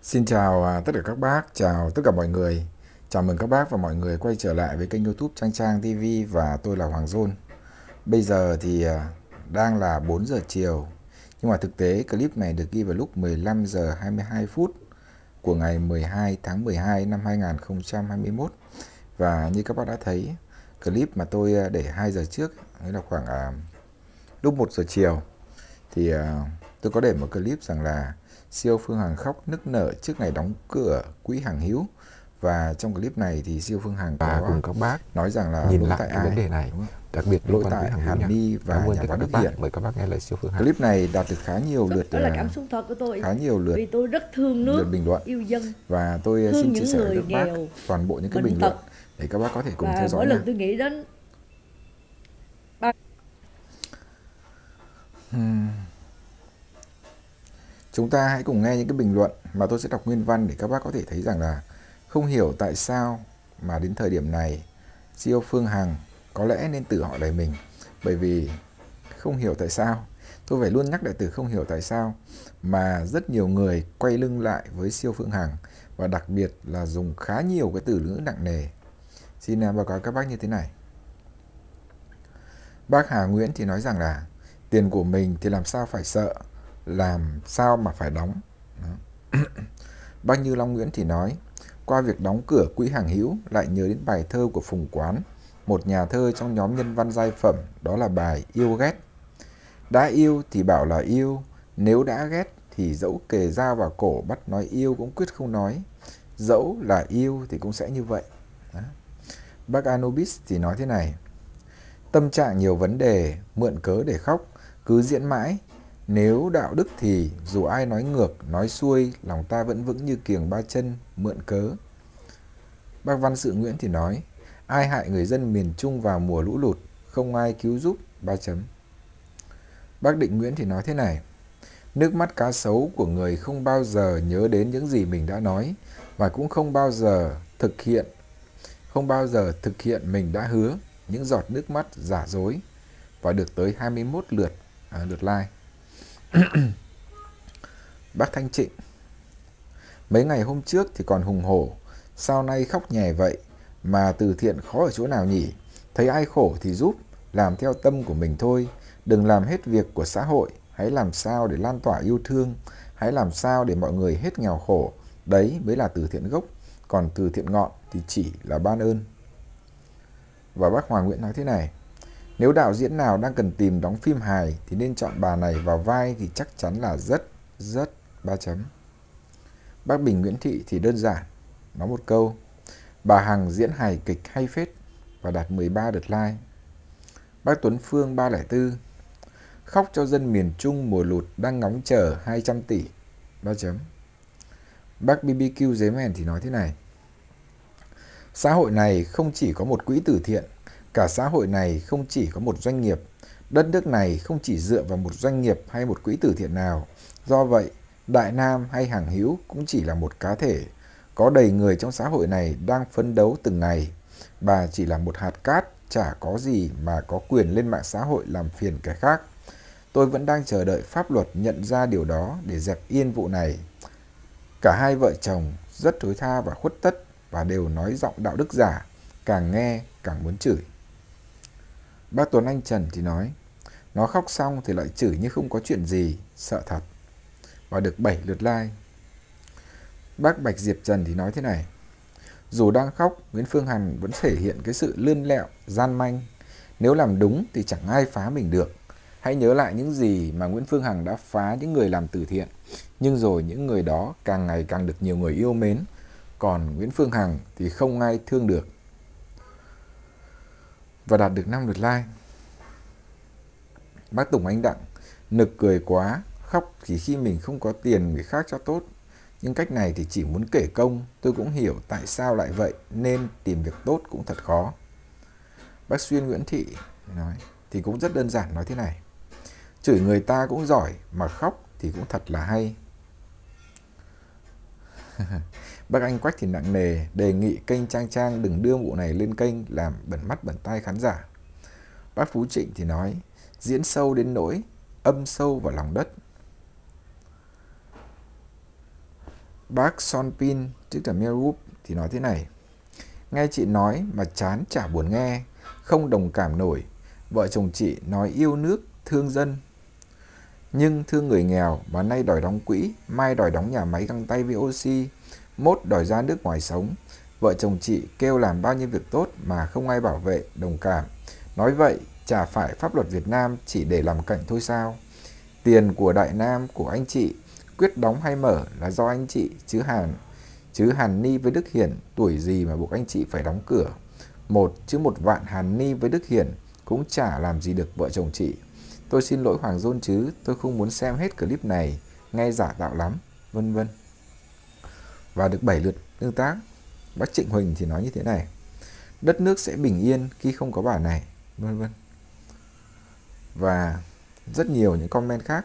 Xin chào tất cả các bác, chào tất cả mọi người. Chào mừng các bác và mọi người quay trở lại với kênh YouTube Trang Trang TV và tôi là Hoàng Dôn. Bây giờ thì đang là 4 giờ chiều. Nhưng mà thực tế clip này được ghi vào lúc 15 giờ 22 phút của ngày 12 tháng 12 năm 2021. Và như các bác đã thấy, clip mà tôi để 2 giờ trước, nghĩa là khoảng lúc 1 giờ chiều, thì tôi có để một clip rằng là siêu Phương Hằng khóc nức nở trước ngày đóng cửa quỹ Hằng Hữu. Và trong clip này thì siêu Phương Hằng có cùng các bác nói rằng là nhìn lỗi lại tại cái ai, vấn đề này, đặc biệt liên lỗi quan tới tại Hằng Hữu Hàn nha. Ni và Cảm ơn nhà tất cả báo các Đức bác. Hiển. Mời các bác nghe lời siêu Phương Hằng. Clip này đạt được khá nhiều lượt Đó là cảm xúc thật của tôi. khá nhiều lượt Vì tôi rất thương nước, bình luận, yêu dân, và tôi thương xin chia những sẻ với người các bác nghèo, toàn bộ những cái bệnh bình luận tật. để các bác có thể cùng theo Và dõi mỗi nha. lần tôi nghĩ đến Chúng ta hãy cùng nghe những cái bình luận mà tôi sẽ đọc nguyên văn để các bác có thể thấy rằng là không hiểu tại sao mà đến thời điểm này siêu Phương Hằng có lẽ nên tự hỏi lại mình. Bởi vì không hiểu tại sao, tôi phải luôn nhắc lại từ không hiểu tại sao mà rất nhiều người quay lưng lại với siêu Phương Hằng, và đặc biệt là dùng khá nhiều cái từ ngữ nặng nề. Xin báo cáo các bác như thế này. Bác Hà Nguyễn thì nói rằng là tiền của mình thì làm sao phải sợ, làm sao mà phải đóng. Bác Như Long Nguyễn thì nói, qua việc đóng cửa quỹ Hằng Hữu lại nhớ đến bài thơ của Phùng Quán, một nhà thơ trong nhóm nhân văn giai phẩm, đó là bài Yêu Ghét. Đã yêu thì bảo là yêu, nếu đã ghét thì dẫu kề dao vào cổ bắt nói yêu cũng quyết không nói. Dẫu là yêu thì cũng sẽ như vậy. Đó. Bác Anubis thì nói thế này, tâm trạng nhiều vấn đề, mượn cớ để khóc, cứ diễn mãi. Nếu đạo đức thì dù ai nói ngược, nói xuôi, lòng ta vẫn vững như kiềng ba chân, mượn cớ. Bác Văn Sự Nguyễn thì nói, ai hại người dân miền Trung vào mùa lũ lụt, không ai cứu giúp, ba chấm. Bác Định Nguyễn thì nói thế này, nước mắt cá sấu của người không bao giờ nhớ đến những gì mình đã nói, và cũng không bao giờ thực hiện mình đã hứa, những giọt nước mắt giả dối. Và được tới 21 lượt like. Bác Thanh Trịnh, mấy ngày hôm trước thì còn hùng hổ, sao nay khóc nhè vậy, mà từ thiện khó ở chỗ nào nhỉ? Thấy ai khổ thì giúp, làm theo tâm của mình thôi, đừng làm hết việc của xã hội, hãy làm sao để lan tỏa yêu thương, hãy làm sao để mọi người hết nghèo khổ, đấy mới là từ thiện gốc, còn từ thiện ngọn thì chỉ là ban ơn. Và bác Hoàng Nguyễn nói thế này, nếu đạo diễn nào đang cần tìm đóng phim hài thì nên chọn bà này vào vai thì chắc chắn là rất ba chấm. Bác Bình Nguyễn Thị thì đơn giản, nói một câu, bà Hằng diễn hài kịch hay phết, và đạt 13 lượt like. Bác Tuấn Phương 304, khóc cho dân miền Trung mùa lụt đang ngóng chờ 200 tỷ, 3 chấm. Bác BBQ Dế Mèn thì nói thế này, xã hội này không chỉ có một quỹ từ thiện, cả xã hội này không chỉ có một doanh nghiệp, đất nước này không chỉ dựa vào một doanh nghiệp hay một quỹ từ thiện nào. Do vậy, Đại Nam hay Hằng Hữu cũng chỉ là một cá thể. Có đầy người trong xã hội này đang phấn đấu từng ngày. Bà chỉ là một hạt cát, chả có gì mà có quyền lên mạng xã hội làm phiền kẻ khác. Tôi vẫn đang chờ đợi pháp luật nhận ra điều đó để dẹp yên vụ này. Cả hai vợ chồng rất thối tha và khuất tất, và đều nói giọng đạo đức giả, càng nghe càng muốn chửi. Bác Tuấn Anh Trần thì nói, nó khóc xong thì lại chửi như không có chuyện gì, sợ thật, và được 7 lượt like. Bác Bạch Diệp Trần thì nói thế này, dù đang khóc, Nguyễn Phương Hằng vẫn thể hiện cái sự lươn lẹo, gian manh. Nếu làm đúng thì chẳng ai phá mình được. Hãy nhớ lại những gì mà Nguyễn Phương Hằng đã phá những người làm từ thiện, nhưng rồi những người đó càng ngày càng được nhiều người yêu mến, còn Nguyễn Phương Hằng thì không ai thương được. Và đạt được 5 lượt like. Bác Tùng Anh Đặng, nực cười quá, khóc chỉ khi mình không có tiền người khác cho tốt. Nhưng cách này thì chỉ muốn kể công, tôi cũng hiểu tại sao lại vậy, nên tìm việc tốt cũng thật khó. Bác Xuyên Nguyễn Thị nói, thì cũng rất đơn giản, nói thế này, chửi người ta cũng giỏi, mà khóc thì cũng thật là hay. Bác Anh Quách thì nặng nề, đề nghị kênh Trang Trang đừng đưa vụ này lên kênh làm bẩn mắt bẩn tai khán giả. Bác Phú Trịnh thì nói, diễn sâu đến nỗi âm sâu vào lòng đất. Bác Son Pin, tức là Merup, thì nói thế này. Nghe chị nói mà chán chả buồn nghe, không đồng cảm nổi. Vợ chồng chị nói yêu nước, thương dân, nhưng thương người nghèo mà nay đòi đóng quỹ, mai đòi đóng nhà máy găng tay với oxy, mốt đòi ra nước ngoài sống. Vợ chồng chị kêu làm bao nhiêu việc tốt mà không ai bảo vệ, đồng cảm. Nói vậy, chả phải pháp luật Việt Nam chỉ để làm cảnh thôi sao? Tiền của Đại Nam, của anh chị, quyết đóng hay mở là do anh chị, chứ Hàn Ni với Đức Hiển tuổi gì mà buộc anh chị phải đóng cửa. Một vạn Hàn Ni với Đức Hiển cũng chả làm gì được vợ chồng chị. Tôi xin lỗi Hoàng Dôn chứ, tôi không muốn xem hết clip này, nghe giả tạo lắm, vân vân. Và được 7 lượt tương tác. Bác Trịnh Huỳnh thì nói như thế này. Đất nước sẽ bình yên khi không có bà này, vân vân. Và rất nhiều những comment khác.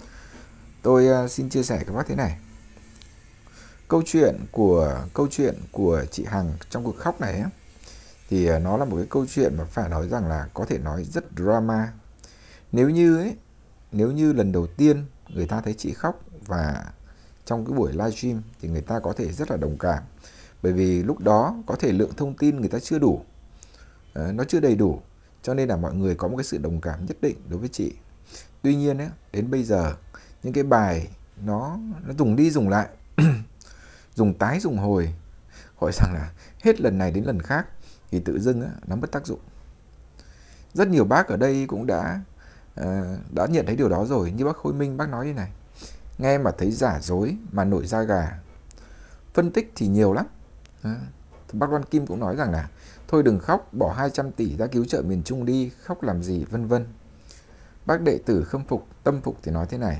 Tôi xin chia sẻ các bác thế này. Câu chuyện của chị Hằng trong cuộc khóc này ấy, thì nó là một cái câu chuyện mà phải nói rằng là có thể nói rất drama. Nếu như lần đầu tiên người ta thấy chị khóc và trong cái buổi livestream thì người ta có thể rất là đồng cảm. Bởi vì lúc đó có thể lượng thông tin người ta chưa đủ, nó chưa đầy đủ, cho nên là mọi người có một cái sự đồng cảm nhất định đối với chị. Tuy nhiên ấy, đến bây giờ những cái bài nó dùng đi dùng lại dùng tái dùng hồi, hỏi rằng là hết lần này đến lần khác thì tự dưng á, nó mất tác dụng. Rất nhiều bác ở đây cũng đã nhận thấy điều đó rồi. Như bác Khôi Minh, bác nói như này: nghe mà thấy giả dối mà nổi da gà. Phân tích thì nhiều lắm. Bác Loan Kim cũng nói rằng là thôi đừng khóc, bỏ 200 tỷ ra cứu trợ miền Trung đi, khóc làm gì, vân vân. Bác Đệ Tử Khâm Phục, Tâm Phục thì nói thế này: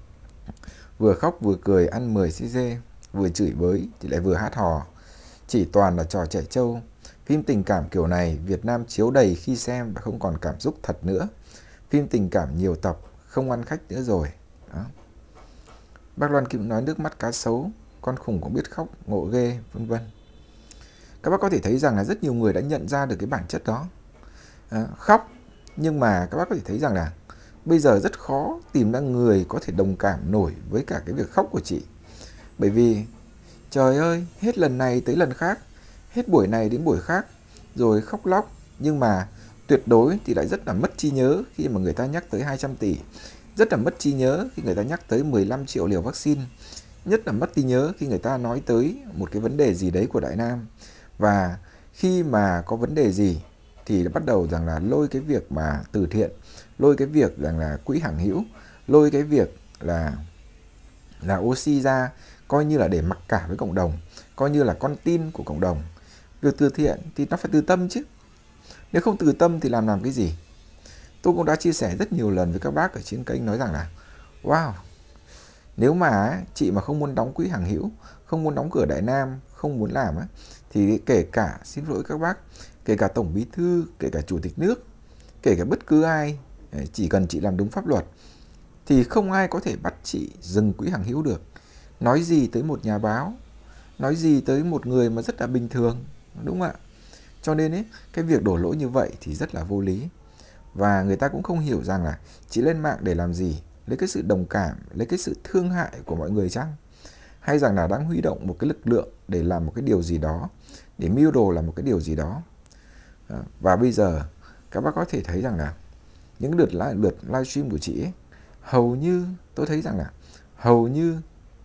vừa khóc vừa cười, ăn 10 cc, vừa chửi bới thì lại vừa hát hò, chỉ toàn là trò trẻ trâu. Phim tình cảm kiểu này Việt Nam chiếu đầy khi xem và không còn cảm xúc thật nữa. Phim tình cảm nhiều tập, không ăn khách nữa rồi. Đó. Bác Loan Kim nói nước mắt cá sấu, con khủng cũng biết khóc, ngộ ghê, vân vân. Các bác có thể thấy rằng là rất nhiều người đã nhận ra được cái bản chất đó. Khóc, nhưng mà các bác có thể thấy rằng là bây giờ rất khó tìm ra người có thể đồng cảm nổi với cả cái việc khóc của chị. Bởi vì trời ơi, hết lần này tới lần khác, hết buổi này đến buổi khác, rồi khóc lóc. Nhưng mà tuyệt đối thì lại rất là mất trí nhớ khi mà người ta nhắc tới 200 tỷ. Rất là mất trí nhớ khi người ta nhắc tới 15 triệu liều vaccine. Nhất là mất trí nhớ khi người ta nói tới một cái vấn đề gì đấy của Đại Nam. Và khi mà có vấn đề gì thì bắt đầu rằng là lôi cái việc mà từ thiện, lôi cái việc rằng là quỹ hàng hữu, lôi cái việc là oxy ra, coi như là để mặc cả với cộng đồng, coi như là con tin của cộng đồng. Việc từ thiện thì nó phải từ tâm chứ. Nếu không từ tâm thì làm cái gì? Tôi cũng đã chia sẻ rất nhiều lần với các bác ở trên kênh nói rằng là wow, nếu mà chị mà không muốn đóng quỹ hàng hữu, không muốn đóng cửa Đại Nam, không muốn làm thì kể cả, xin lỗi các bác, kể cả Tổng Bí Thư, kể cả Chủ tịch nước, kể cả bất cứ ai, chỉ cần chị làm đúng pháp luật thì không ai có thể bắt chị dừng quỹ hàng hữu được. Nói gì tới một nhà báo, nói gì tới một người mà rất là bình thường, đúng không ạ? Cho nên cái việc đổ lỗi như vậy thì rất là vô lý. Và người ta cũng không hiểu rằng là chị lên mạng để làm gì, lấy cái sự đồng cảm, lấy cái sự thương hại của mọi người chăng? Hay rằng là đang huy động một cái lực lượng để làm một cái điều gì đó, để mưu đồ làm một cái điều gì đó. Và bây giờ các bác có thể thấy rằng là những lượt livestream của chị ấy, hầu như tôi thấy rằng là hầu như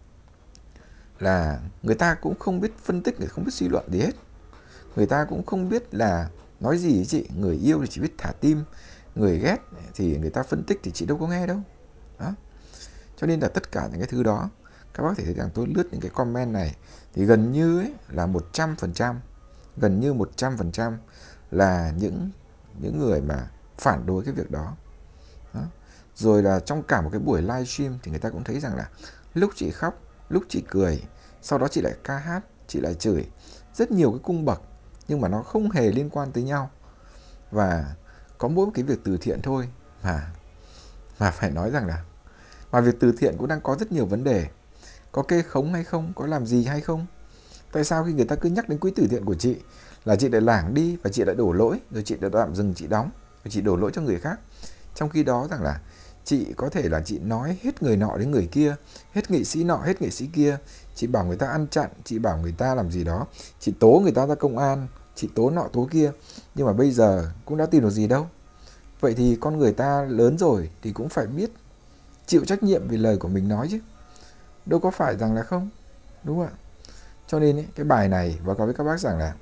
là người ta cũng không biết phân tích, không biết suy luận gì hết. Người ta cũng không biết là nói gì với chị. Người yêu thì chỉ biết thả tim, người ghét thì người ta phân tích thì chị đâu có nghe đâu. Đó. Cho nên là tất cả những cái thứ đó, các bác thể thấy rằng tôi lướt những cái comment này thì gần như là 100%, gần như 100% là những người mà phản đối cái việc đó. Đó. Rồi là trong cả một cái buổi livestream thì người ta cũng thấy rằng là lúc chị khóc, lúc chị cười, sau đó chị lại ca hát, chị lại chửi, rất nhiều cái cung bậc nhưng mà nó không hề liên quan tới nhau. Và có mỗi một cái việc từ thiện thôi mà phải nói rằng là mà việc từ thiện cũng đang có rất nhiều vấn đề. Có kê khống hay không, có làm gì hay không? Tại sao khi người ta cứ nhắc đến quỹ từ thiện của chị là chị lại lảng đi và chị lại đổ lỗi, rồi chị lại tạm dừng chị đóng, rồi chị đổ lỗi cho người khác. Trong khi đó rằng là Chị có thể là chị nói hết người nọ đến người kia, hết nghệ sĩ nọ, hết nghệ sĩ kia. Chị bảo người ta ăn chặn, chị bảo người ta làm gì đó, chị tố người ta ra công an, chị tố nọ tố kia. Nhưng mà bây giờ cũng đã tìm được gì đâu. Vậy thì con người ta lớn rồi thì cũng phải biết chịu trách nhiệm vì lời của mình nói chứ. Đâu có phải rằng là không. Đúng không ạ? Cho nên ấy, cái bài này báo cáo với các bác rằng là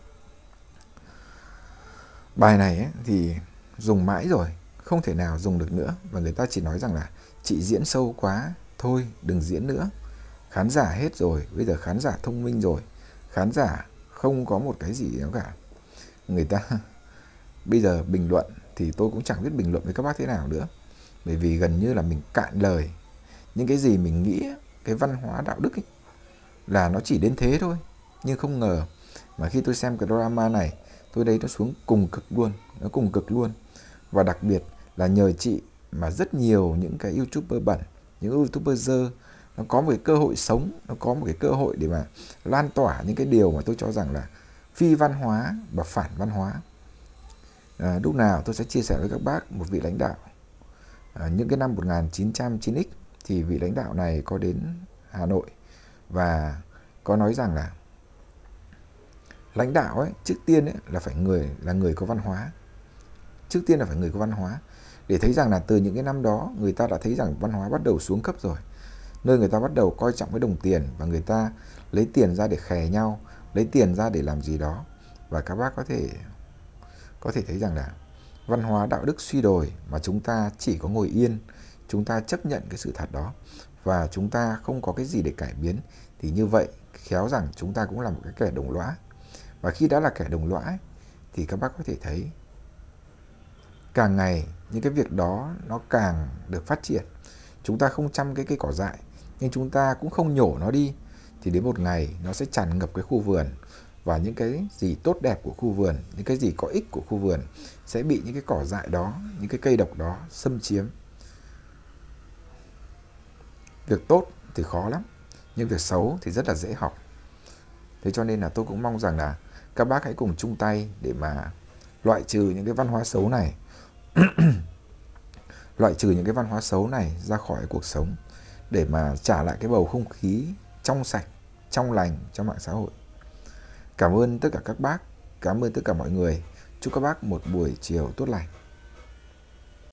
bài này ấy, thì dùng mãi rồi, không thể nào dùng được nữa. Và người ta chỉ nói rằng là chị diễn sâu quá, thôi đừng diễn nữa. Khán giả hết rồi, bây giờ khán giả thông minh rồi. Khán giả không có một cái gì nữa cả. Người ta bây giờ bình luận thì tôi cũng chẳng biết bình luận với các bác thế nào nữa. Bởi vì gần như là mình cạn lời. Những cái gì mình nghĩ, cái văn hóa đạo đức ấy, là nó chỉ đến thế thôi. Nhưng không ngờ mà khi tôi xem cái drama này, tôi thấy nó xuống cùng cực luôn. Nó cùng cực luôn. Và đặc biệt là nhờ chị mà rất nhiều những cái YouTuber bẩn, những YouTuber dơ, nó có một cái cơ hội sống, nó có một cái cơ hội để mà lan tỏa những cái điều mà tôi cho rằng là phi văn hóa và phản văn hóa. Lúc nào tôi sẽ chia sẻ với các bác một vị lãnh đạo. Những cái năm 1909X thì vị lãnh đạo này có đến Hà Nội và có nói rằng là lãnh đạo ấy, trước tiên ấy, là người có văn hóa. Trước tiên là phải người có văn hóa. Để thấy rằng là từ những cái năm đó người ta đã thấy rằng văn hóa bắt đầu xuống cấp rồi. Nơi người ta bắt đầu coi trọng cái đồng tiền và người ta lấy tiền ra để khè nhau, lấy tiền ra để làm gì đó. Và các bác có thể thấy rằng là văn hóa đạo đức suy đồi mà chúng ta chỉ có ngồi yên, chúng ta chấp nhận cái sự thật đó và chúng ta không có cái gì để cải biến, thì như vậy khéo rằng chúng ta cũng là một cái kẻ đồng lõa. Và khi đã là kẻ đồng lõa thì các bác có thể thấy càng ngày những cái việc đó nó càng được phát triển. Chúng ta không chăm cái cây cỏ dại nhưng chúng ta cũng không nhổ nó đi, thì đến một ngày nó sẽ tràn ngập cái khu vườn. Và những cái gì tốt đẹp của khu vườn, những cái gì có ích của khu vườn sẽ bị những cái cỏ dại đó, những cái cây độc đó xâm chiếm. Việc tốt thì khó lắm, nhưng việc xấu thì rất là dễ học. Thế cho nên là tôi cũng mong rằng là các bác hãy cùng chung tay để mà loại trừ những cái văn hóa xấu này. Loại trừ những cái văn hóa xấu này ra khỏi cuộc sống để mà trả lại cái bầu không khí trong sạch, trong lành cho mạng xã hội. Cảm ơn tất cả các bác, cảm ơn tất cả mọi người. Chúc các bác một buổi chiều tốt lành.